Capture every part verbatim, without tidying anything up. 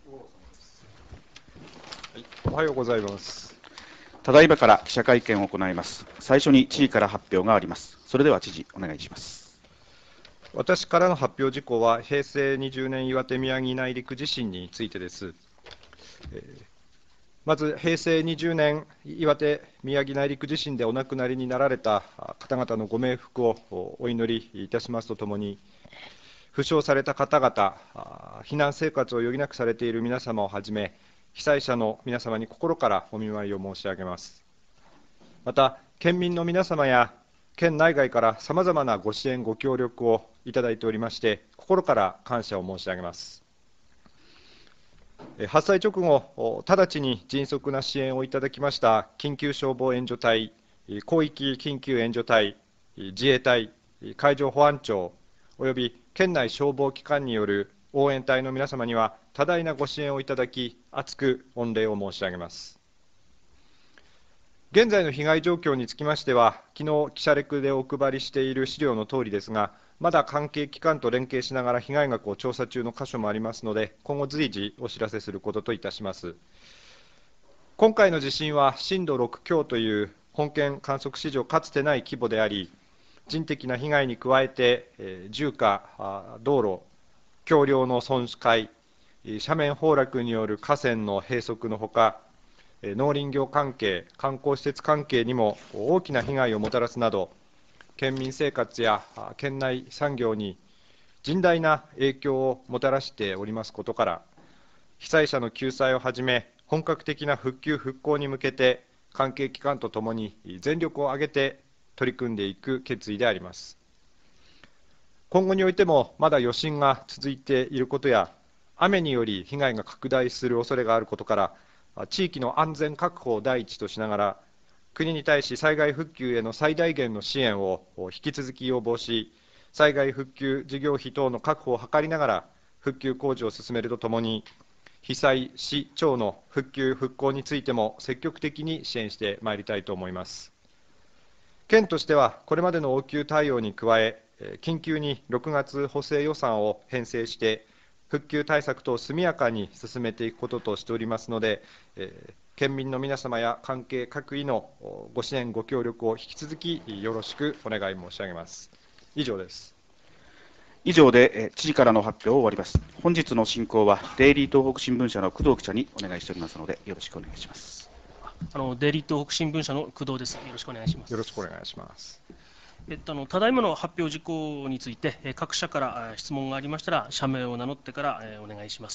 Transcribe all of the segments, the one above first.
はい、おはようございます。 ただいまから記者会見を行います。最初に知事から発表があります。それでは知事、お願いします。 私からの発表事項は、平成にじゅうねん岩手宮城内陸地震についてです。えーまず、平成にじゅうねん岩手宮城内陸地震でお亡くなりになられた方々のご冥福をお祈りいたしますとともに、負傷された方々、避難生活を余儀なくされている皆様をはじめ、被災者の皆様に心からお見舞いを申し上げます。また、県民の皆様や県内外からさまざまなご支援、ご協力をいただいておりまして、心から感謝を申し上げます。発災直後、直ちに迅速な支援をいただきました緊急消防援助隊、広域緊急援助隊、自衛隊、海上保安庁、および県内消防機関による応援隊の皆様には、多大なご支援をいただき、厚く御礼を申し上げます。現在の被害状況につきましては、昨日記者レクでお配りしている資料のとおりですが、まだ関係機関と連携しながら被害額を調査中の箇所もありますので、今後随時お知らせすることといたします。今回の地震は震度ろく強という本県観測史上かつてない規模であり、人的な被害に加えて、えー住家、あ道路、橋梁の損壊、斜面崩落による河川の閉塞のほか、農林業関係、観光施設関係にも大きな被害をもたらすなど、県民生活や県内産業に甚大な影響をもたらしておりますことから、被災者の救済をはじめ、本格的な復旧・復興に向けて、関係機関とともに全力を挙げて取り組んでいく決意であります。今後においても、まだ余震が続いていることや、雨により被害が拡大する恐れがあることから、地域の安全確保を第一としながら、国に対し災害復旧への最大限の支援を引き続き要望し、災害復旧事業費等の確保を図りながら、復旧工事を進めるとともに、被災市町の復旧・復興についても積極的に支援してまいりたいと思います。県としては、これまでの応急対応に加え、緊急にろくがつ補正予算を編成して、復旧対策等を速やかに進めていくこととしておりますので、えー県民の皆様や関係各位のご支援、ご協力を引き続きよろしくお願い申し上げます。以上です。 以上で知事からの発表を終わります。本日の進行はデイリー東北新聞社の工藤記者にお願いしておりますので、よろしくお願いします。 あのデイリー東北新聞社の工藤です。よろしくお願いします。 よろしくお願いします。 えっと、あのただいまの発表事項について、え各社から質問がありましたら、社名を名乗ってから、えお願いします。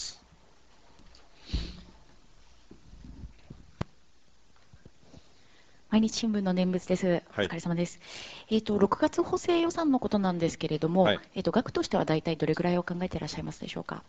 毎日新聞の念仏です。おはい疲れ様です。えっと、ろくがつ補正予算のことなんですけれども、 はいえっと、額としては大体どれぐらいを考えていらっしゃいますでしょうか。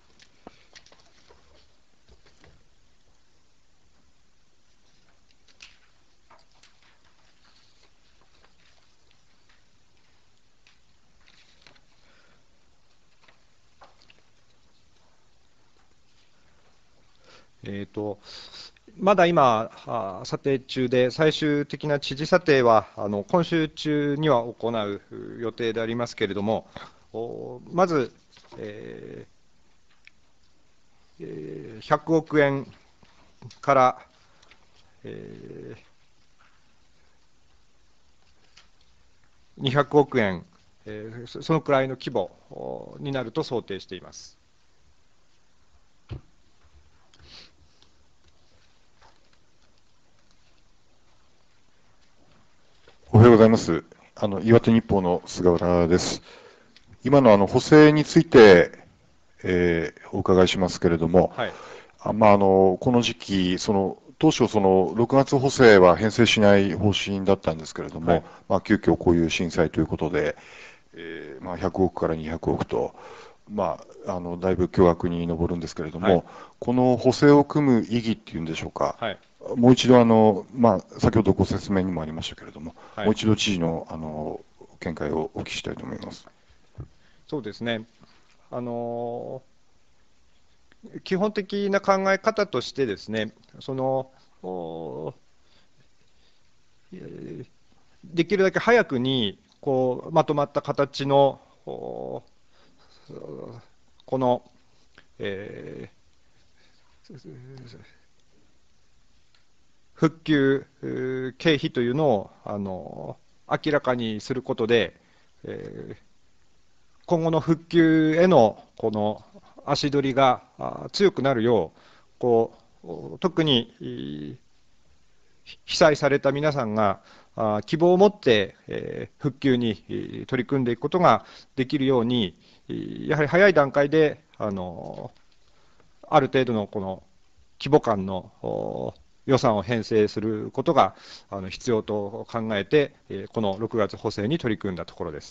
えーとまだ今、あ査定中で、最終的な知事査定はあの今週中には行う予定でありますけれども、おまず、えーえーひゃくおくえんから、えーにひゃくおくえん、えーそそのくらいの規模おになると想定しています。 おはようございます。あの岩手日報の菅原です。今のあの補正について、えーお伺いしますけれども、 はいあまあ、あのこの時期、その当初、そのろくがつ補正は編成しない方針だったんですけれども、 はいまあ、急遽こういう震災ということで、えーまあ、ひゃくおくからにひゃくおくと、まあ、あのだいぶ巨額に上るんですけれども、 はい、 この補正を組む意義っていうんでしょうか。 はいもう一度あの、まあ、先ほどご説明にもありましたけれども、 はい、 もう一度知事のあの見解をお聞きしたいと思います。 そうですね。あの基本的な考え方としてですね、そのおできるだけ早くにこうまとまった形のおこの、えー復旧経費というのをあの明らかにすることで、えー今後の復旧へのこの足取りがあ強くなるよう、こう特にい被災された皆さんがあ希望を持って、えー復旧にえー取り組んでいくことができるように、いやはり早い段階であのある程度のこの規模感のお予算を編成することがあの必要と考えて、えーこのろくがつ補正に取り組んだところです。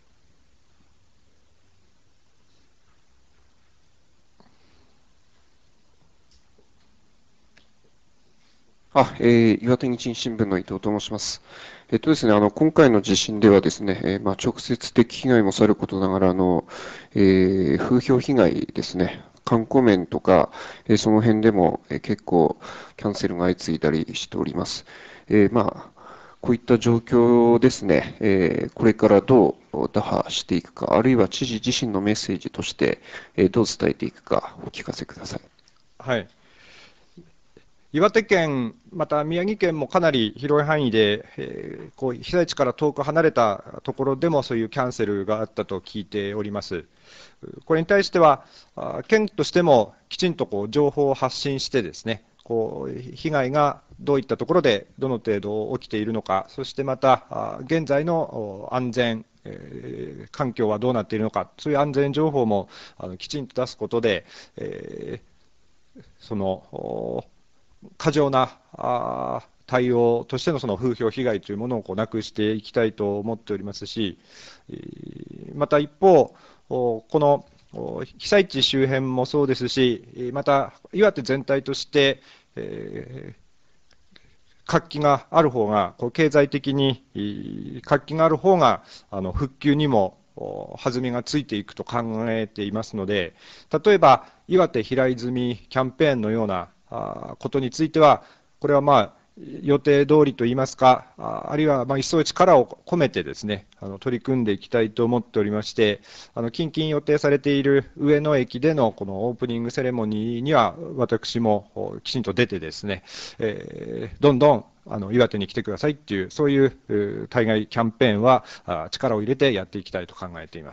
あ、えー岩手日新聞の伊藤と申します。えっとですね、あの、今回の地震ではですね、えーまあ、直接的被害もさることながら、あの、えー風評被害ですね、観光面とか、えーその辺でも、えー結構キャンセルが相次いだりしております。えーまあ、こういった状況ですね、えーこれからどう打破していくか、あるいは知事自身のメッセージとして、えーどう伝えていくか、お聞かせください。 はい、岩手県、また宮城県もかなり広い範囲で、えーこう被災地から遠く離れたところでもそういうキャンセルがあったと聞いております。これに対しては、あ県としてもきちんとこう情報を発信してですね、こう被害がどういったところでどの程度起きているのか、そしてまたあ現在のお安全、えー環境はどうなっているのか、そういう安全情報もあのきちんと出すことで、えーそのお過剰なあ対応としてのその風評被害というものをこうなくしていきたいと思っておりますし、えーまた一方、おこのお被災地周辺もそうですし、また岩手全体として、えー活気がある方が、こう経済的にいい活気がある方が、あの復旧にもお弾みがついていくと考えていますので、例えば岩手平泉キャンペーンのようなあことについては、これはまあ予定通りといいますか、ああるいはまあ一層力を込めてですね、あの取り組んでいきたいと思っておりまして、あの近々予定されている上野駅でのこのオープニングセレモニーには、私もおきちんと出てですね、えーどんどんあの岩手に来てくださいっていう、そういううー対外キャンペーンはあ力を入れてやっていきたいと考えています。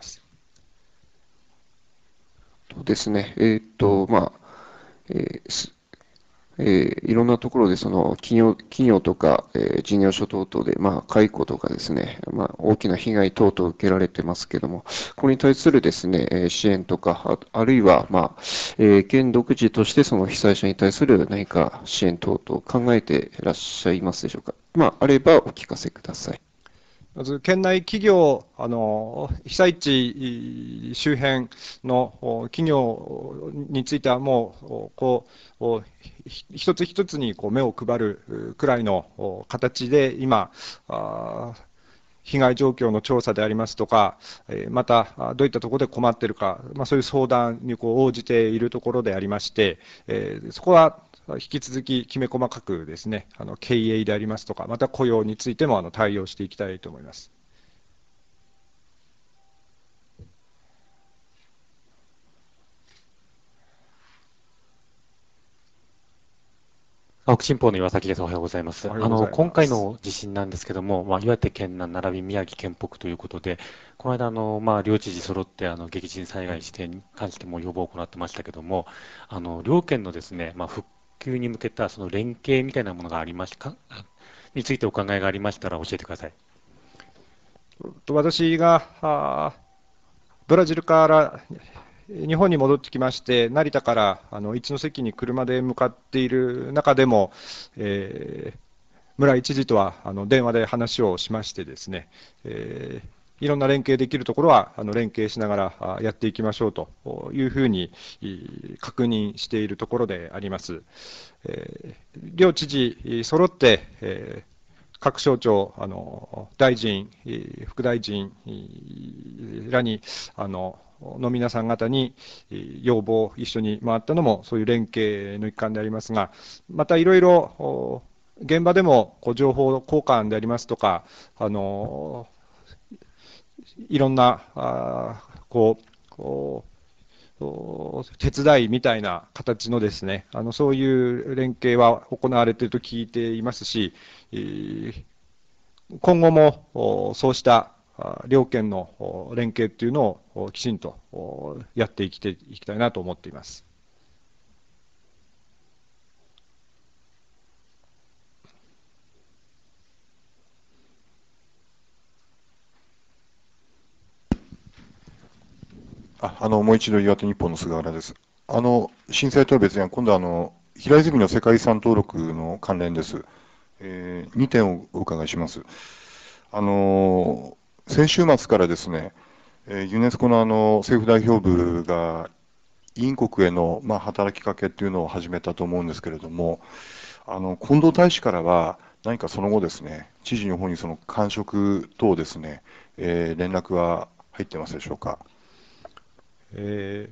そうですね、えーっと、まあ、えーすえーいろんなところでその企業、企業とか、えー事業所等々で、まあ、解雇とかですね、まあ、大きな被害等々受けられてますけども、これに対するですね、えー支援とか、あ、あるいは、まあ、えー県独自としてその被災者に対する何か支援等々考えていらっしゃいますでしょうか。まあ、あればお聞かせください。 まず県内企業、あの被災地周辺のお企業については、もうおこうおひ一つ一つにこう目を配るうくらいのお形で、今、あー被害状況の調査でありますとか、えーまたあどういったところで困っているか、まあ、そういう相談にこう応じているところでありまして、えーそこは引き続ききめ細かくですね、あの経営でありますとか、また雇用についてもあの対応していきたいと思います。 青木新報の岩崎です。おはようございます。 おはようございますあの、今回の地震なんですけども、まあ、岩手県南並び宮城県北ということで、この間、あの、まあ、両知事揃って、あの、激甚災害指定に関しても要望を行ってましたけども、あの、両県のですね、まあ、復旧に向けた、その連携みたいなものがありましか、についてお考えがありましたら教えてください。 と私があーブラジルから日本に戻ってきまして、成田からあの一関に車で向かっている中でも、えー村井知事とはあの電話で話をしましてですね、えーいろんな連携できるところはあの連携しながらあやっていきましょうというふうにい確認しているところであります。えー両知事揃って、えー各省庁、あの大臣、えー副大臣えーらにあのの皆さん方にえー要望を一緒に回ったのも、そういう連携の一環でありますが、またいろいろお現場でもこう情報交換でありますとか、あのいろんなあこうこうお手伝いみたいな形のですね、あのそういう連携は行われていると聞いていますし、えー今後もおそうしたあ両県のお連携っていうのをおきちんとおやっていきていきたいなと思っています。 あ、あの、もう一度岩手日報の菅原です。あの、震災とは別に、今度はあの、平泉の世界遺産登録の関連です。えー、にてんをお伺いします。あの、先週末からですね、えーユネスコのあの政府代表部が委員国への、まあ、働きかけっていうのを始めたと思うんですけれども、あの近藤大使からは何かその後ですね、知事の方にその感触等ですね、えー連絡は入ってますでしょうか。 え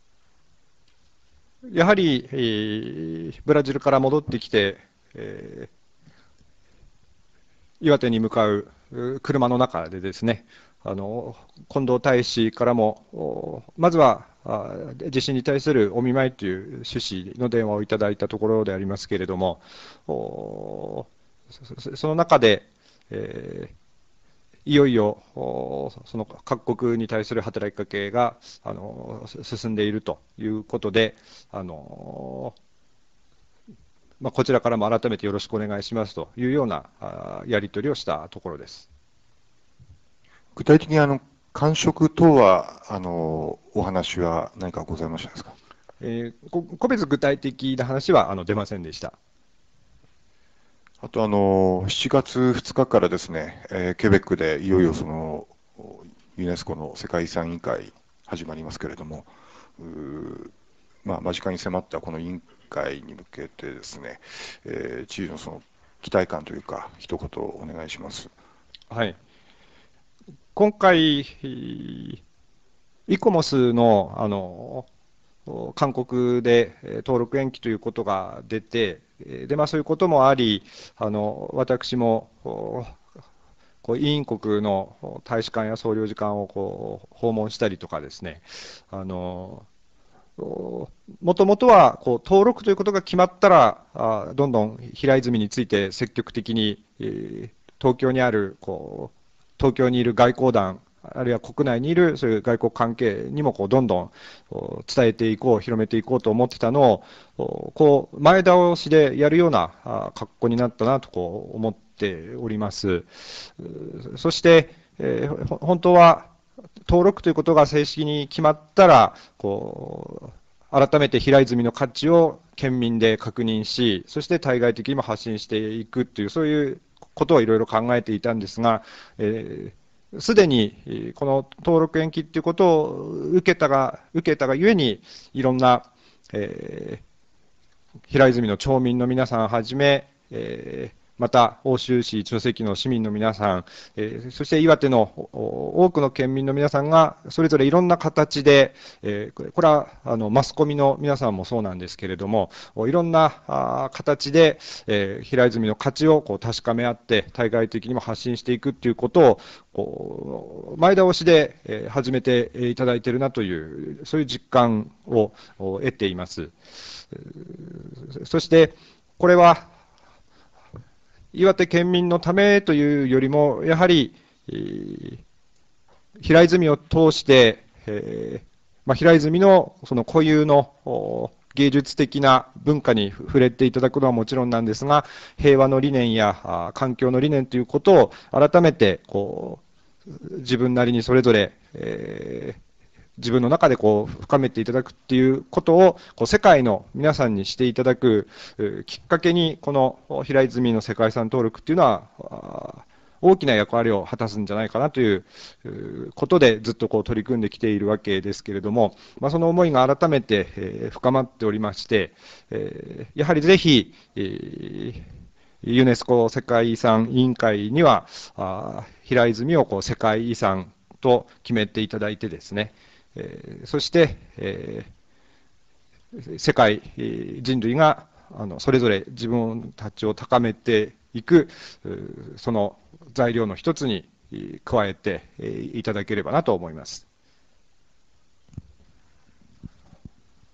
ーやはり、えーブラジルから戻ってきて、えー岩手に向かうう車の中でですね、あの近藤大使からも、おまずはあ地震に対するお見舞いという趣旨の電話をいただいたところでありますけれども、おそそその中で、えーいよいよおその各国に対する働きかけがあの進んでいるということで、あのまあ、こちらからも改めてよろしくお願いしますというようなあやり取りをしたところです。 具体的にあの感触等はあのお話は何かございましたですか。 えーこ個別具体的な話はあの出ませんでした。 あとあのしちがつふつかからですね、えーケベックでいよいよそのユネスコの世界遺産委員会始まりますけれども、うーまあ、間近に迫ったこの委員会に向けてですね、えー知事のその期待感というか、一言お願いします。 はい、今回、イコモスの、あの勧告でえー登録延期ということが出て、えーでまあ、そういうこともあり、あの私もおこう委員国のお大使館や総領事館をこう訪問したりとかですね、あのもともとはこう登録ということが決まったら、あどんどん平泉について積極的に、えー東京にあるこう東京にいる外交団、あるいは国内にいるそういう外交関係にもこうどんどんこう伝えていこう、広めていこうと思ってたのを、こう前倒しでやるようなあ格好になったなとこう思っております。うそして、えーほ本当は登録ということが正式に決まったら、こう改めて平泉の価値を県民で確認し、そして対外的にも発信していくという、そういうことをいろいろ考えていたんですが、えーすでにえーこの登録延期ということを受けたが、受けたがゆえに、いろんな、えー平泉の町民の皆さんはじめ、えーまた奥州市長関の市民の皆さん、えーそして岩手のお多くの県民の皆さんが、それぞれいろんな形で、えーこれこれはあのマスコミの皆さんもそうなんですけれども、いろんなあ形で、えー平泉の価値をこう確かめ合って、対外的にも発信していくということを、こう前倒しでえー始めていただいているなという、そういう実感をお得ています。そして、これは岩手県民のためというよりも、やはり、えー平泉を通して、えーまあ、平泉のその固有のお芸術的な文化に触れていただくのはもちろんなんですが、平和の理念やあ環境の理念ということを改めてこう自分なりにそれぞれ、えー自分の中でこう深めていただくっていうことをこう世界の皆さんにしていただくえーきっかけに、この平泉の世界遺産登録っていうのはあー大きな役割を果たすんじゃないかなといううーことでずっとこう取り組んできているわけですけれども、まあ、その思いが改めてえー深まっておりまして、えーやはりぜひ、えーユネスコ世界遺産委員会にはあー平泉をこう世界遺産と決めていただいてですね、えーそして、えー世界、えー人類があのそれぞれ自分たちを高めていく、うーその材料の一つにえー加えてえーいただければなと思います。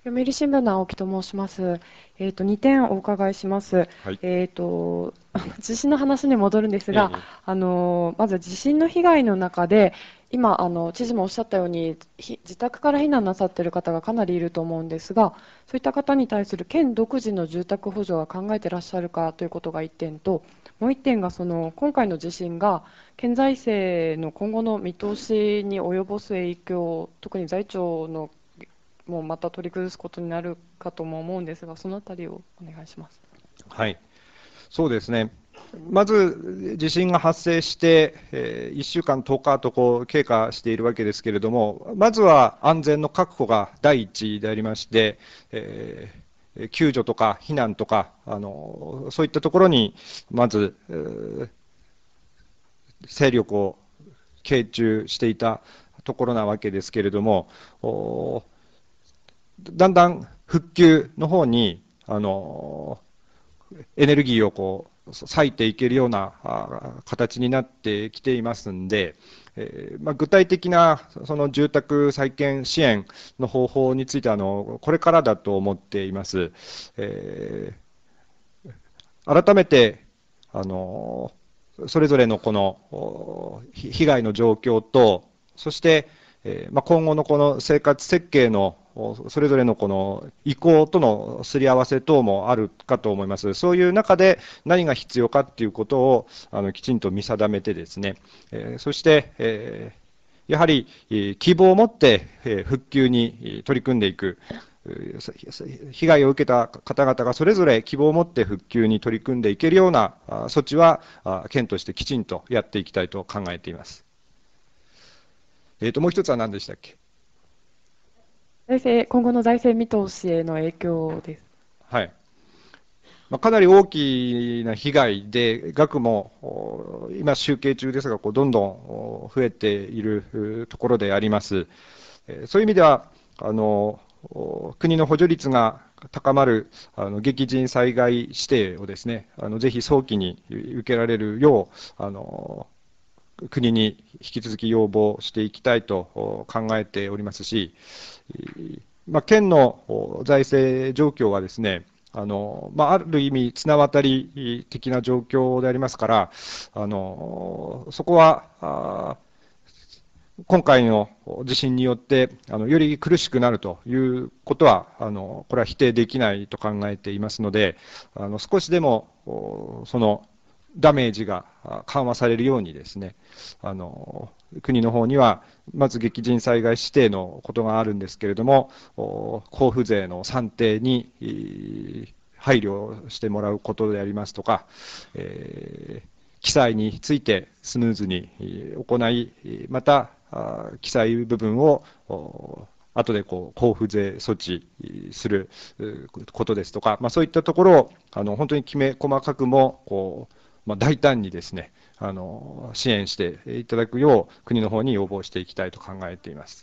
読売新聞の青木と申します。えっと、にてんお伺いします。 はい。 えっと、地震の話に戻るんですえが、 えあの、まず地震の被害の中で、今、あの、知事もおっしゃったように、ひ自宅から避難なさっている方がかなりいると思うんですが、そういった方に対する県独自の住宅補助は考えていらっしゃるかということがいってんと、もういってんが、その、今回の地震が、県財政の今後の見通しに及ぼす影響、特に財庁のもうまた取り崩すことになるかとも思うんですが、そのあたりをお願いします。 はい、そうですね。まず地震が発生して、えー、いっしゅうかん、とおかとこう経過しているわけですけれども、まずは安全の確保が第一でありまして、えー救助とか避難とか、あのそういったところにまず、えー勢力を傾注していたところなわけですけれども、おだんだん復旧の方にあのエネルギーをこう割いていけるようなあ形になってきていますんで、えーまあ、具体的なその住宅再建支援の方法についてはあのこれからだと思っています。えー改めてあのそれぞれのこのお被害の状況と、そして、えーまあ、今後のこの生活設計のおそれぞれのこの意向とのすり合わせ等もあるかと思います。そういう中で何が必要かっていうことをあのきちんと見定めてですね、えーそして、えーやはりえー希望を持ってえー復旧にえー取り組んでいく。えー被害を受けた方々がそれぞれ希望を持って復旧に取り組んでいけるようなあ措置はあ県としてきちんとやっていきたいと考えています。えーと、もう一つは何でしたっけ。 財政、今後の財政見通しへの影響です。 はい。まあ、かなり大きな被害で、額もお今、集計中ですが、こうどんどんお増えているうところであります。えーそういう意味では、あのお国の補助率が高まるあの激甚災害指定をですね、あのぜひ早期に受けられるよう、あの国に引き続き要望していきたいとお考えておりますし、まあ、県のお財政状況はですね、あのまあ、ある意味、綱渡り的な状況でありますから、あのそこはあ今回の地震によってあのより苦しくなるということはあの、これは否定できないと考えていますので、あの少しでもおそのダメージがあ緩和されるようにですね、あの国の方にはまず激甚災害指定のことがあるんですけれども、お交付税の算定にいー配慮してもらうことでありますとか、えー記載についてスムーズにえー行い、またあ記載部分をお後でこう交付税措置するうことですとか、まあ、そういったところをあの本当にきめ細かくもこう、まあ、大胆にですね、あの支援していただくよう国の方に要望していきたいと考えています。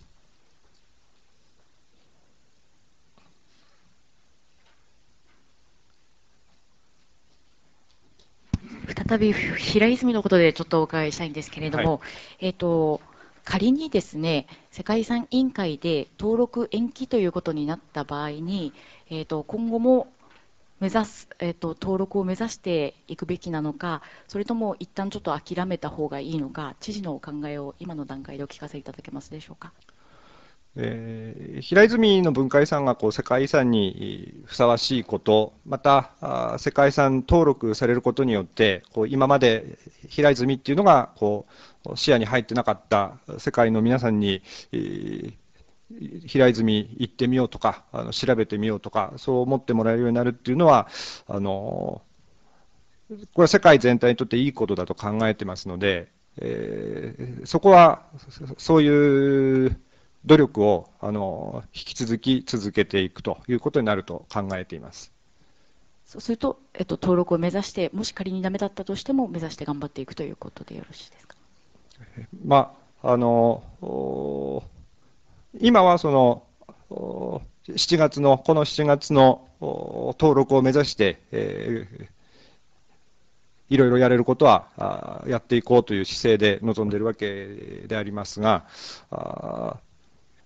再び平泉のことでちょっとお伺いしたいんですけれどはい。 も、えっと、仮にですね、世界遺産委員会で登録延期ということになった場合に、えっと、今後も目指す、えっと、登録を目指していくべきなのか、それとも一旦ちょっと諦めた方がいいのか、知事のお考えを今の段階でお聞かせいただけますでしょうか。 えー平泉の文化遺産がこう世界遺産にふさわしいこと、またあ世界遺産登録されることによって、こう今まで平泉っていうのがこう視野に入ってなかった世界の皆さんに、えー平泉行ってみようとか、あの調べてみようとか、そう思ってもらえるようになるっていうのは、あのこれは世界全体にとっていいことだと考えてますので、えーそこはそういう努力をあの引き続き続けていくということになると考えています。 そうすると、えっと、登録を目指して、もし仮にダメだったとしても、目指して頑張っていくということでよろしいですか。 まあ、あのお今はそのおしちがつのこのしちがつのお登録を目指して、えーいろいろやれることはあやっていこうという姿勢で臨んでいるわけでありますが、あ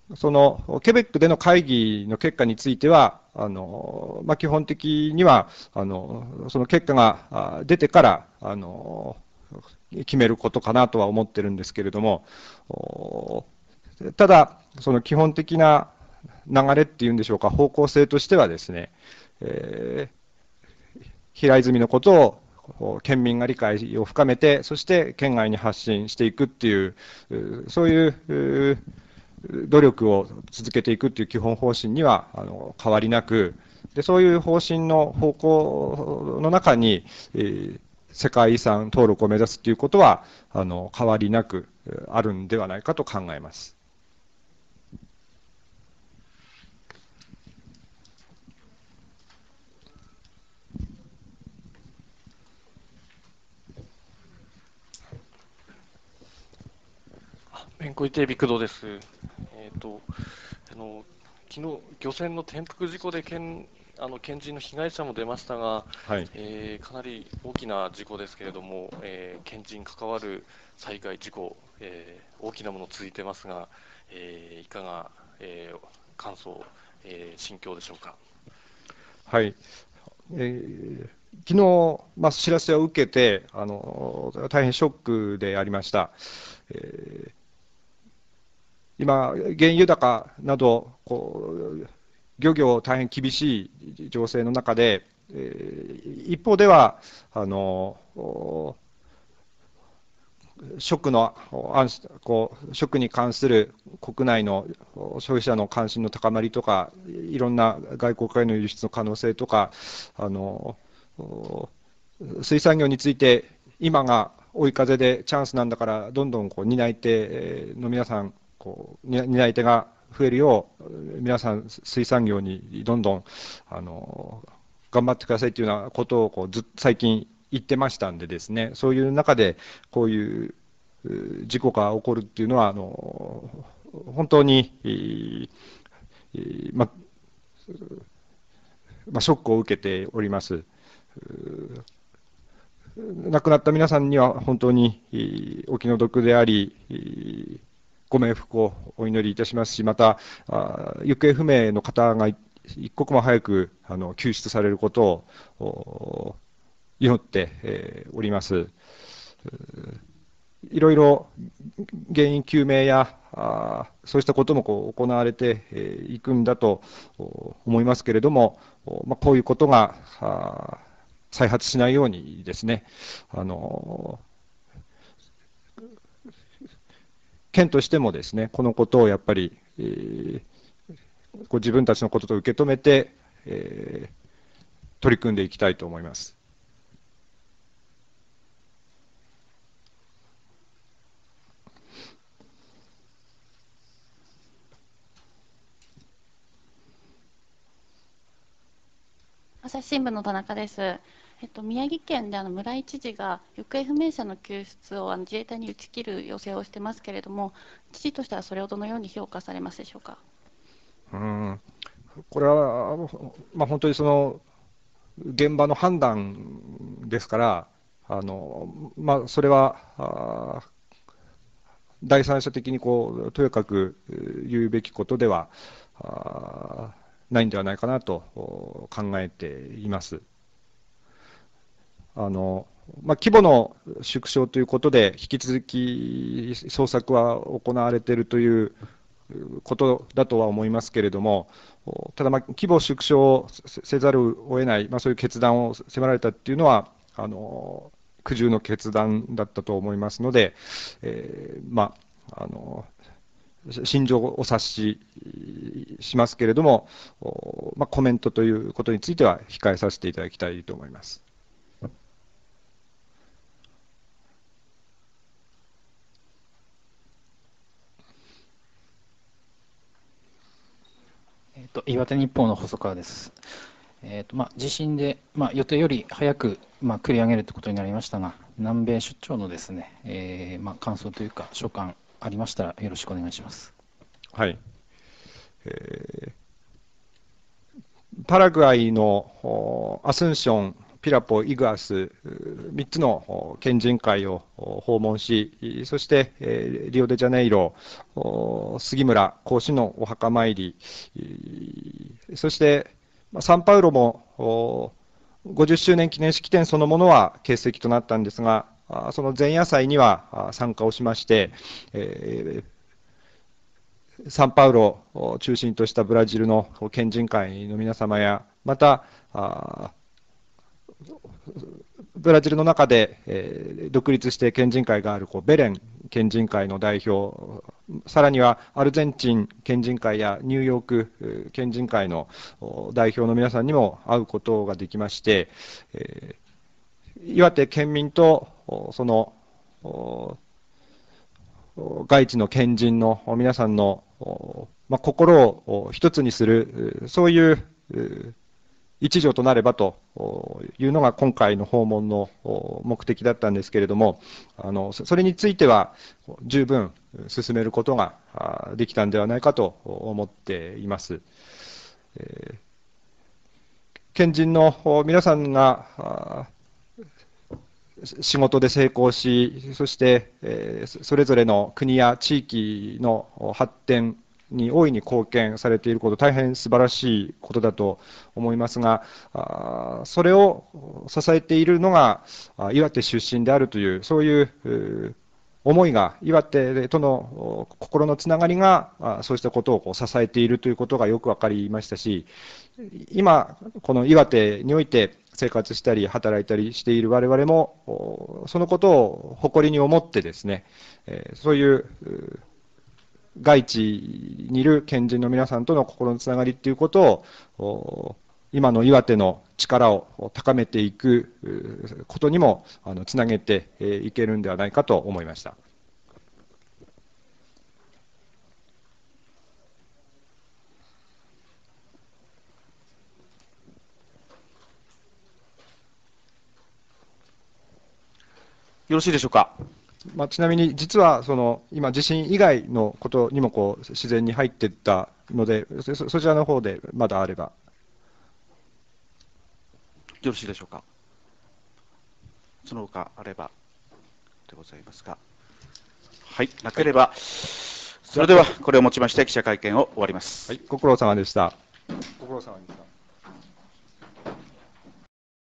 そのケベックでの会議の結果については、あのまあ、基本的にはあのその結果があ出てからあの決めることかなとは思ってるんですけれども、おただ、その基本的な流れっていうんでしょうか、方向性としてはですね、えー平泉のことをこう県民が理解を深めて、そして県外に発信していくっていう、うそういうう努力を続けていくっていう基本方針にはあの変わりなく、でそういう方針の方向の中に、えー世界遺産登録を目指すということはあの変わりなくえーあるんではないかと考えます。 弁護士亭ビクドです。えっ、と、あの、昨日漁船の転覆事故で県あの県人の被害者も出ましたが、 はい、 えーかなり大きな事故ですけれども、えー県人関わる災害事故、えー大きなもの続いてますが、えーいかが、えー感想、えー心境でしょうか。 はい、えー昨日、まあ、知らせを受けてあの大変ショックでありました。えー今、原油高などこう漁業大変厳しい情勢の中で、えー一方ではあのお食の安こう食に関する国内の消費者の関心の高まりとか、いろんな外国からの輸出の可能性とか、あのお水産業について今が追い風でチャンスなんだから、どんどんこう担い手の皆さんこう担担い手が増えるよう、皆さん水産業にどんどんあの頑張ってくださいというようなことをこうずっ最近言ってましたんでですね、そういう中でこういうう事故が起こるっていうのはあの本当に、えーえーままあ、ショックを受けております。う亡くなった皆さんには本当にえーお気の毒であり、えーご冥福をお祈りいたしますし、またあ行方不明の方がい一刻も早くあの救出されることをお祈ってえーおります。いろいろ原因究明やあそうしたこともこう行われてえーいくんだとお思いますけれども、おまあ、こういうことがあ再発しないようにですね、あの県としてもですね、このことをやっぱり、えーご自分たちのことと受け止めて、えー取り組んでいきたいと思います。 朝日新聞の田中です。えっと、宮城県であの村井知事が行方不明者の救出をあの自衛隊に打ち切る要請をしてますけれども、知事としてはそれをどのように評価されますでしょうか。 うんこれは、まあ、本当にその現場の判断ですから、あのまあ、それはあ第三者的にこうとやかく言うべきことではあないんではないかなと考えています。あのまあ、規模の縮小ということで、引き続き捜索は行われているということだとは思いますけれども、ただ、まあ、規模縮小せざるを得ない、まあ、そういう決断を迫られたっていうのは、あの苦渋の決断だったと思いますので、えーまあ、あの心情をお察ししますけれども、まあ、コメントということについては控えさせていただきたいと思います。 えっと、岩手日報の細川です。えっとまあ、地震で、まあ、予定より早く、まあ、繰り上げるということになりましたが、南米出張のですね、えーまあ、感想というか、所感ありましたらよろしくお願いします。 はい、えーパラグアイのアスンションピラポ、イグアス、みっつの県人会を訪問し、そして、えーリオデジャネイロ、お杉村孔子のお墓参り、そしてまあサンパウロもおごじゅっしゅうねん記念式典そのものは欠席となったんですが、あその前夜祭にはあ参加をしまして、えーサンパウロを中心としたブラジルの県人会の皆様や、また、あブラジルの中で、えー独立して県人会があるこうベレン県人会の代表、さらにはアルゼンチン県人会やニューヨークえー県人会のお代表の皆さんにも会うことができまして、えー岩手県民とおそのお外地の県人の皆さんの、おまあ、心をお一つにする、うそういうう一助となればというのが今回の訪問のお目的だったんですけれども、あのそそれについては十分進めることがあできたんではないかと思っています。えー県人のお皆さんがあ仕事で成功し、そして、えーそれぞれの国や地域の発展に大いに貢献されていること、大変素晴らしいことだと思いますが、あーそれを支えているのがあ岩手出身であるという、そういううー思いが、岩手とのお心のつながりが、あそうしたことをこう支えているということがよく分かりましたし、今、この岩手において生活したり働いたりしている我々も、おそのことを誇りに思ってですね、えーそういうう外地にいる県人の皆さんとの心のつながりということを、お今の岩手の力を高めていくうことにもあのつなげてえーいけるんではないかと思いました。 よろしいでしょうか。 まあ、ちなみに実はその今地震以外のことにもこう自然に入っていったので、そそそちらの方でまだあれば。 よろしいでしょうか。その他あればでございますが、はい、なければ、それではこれをもちまして記者会見を終わります。 はい、ご苦労様でした。ご苦労様でした。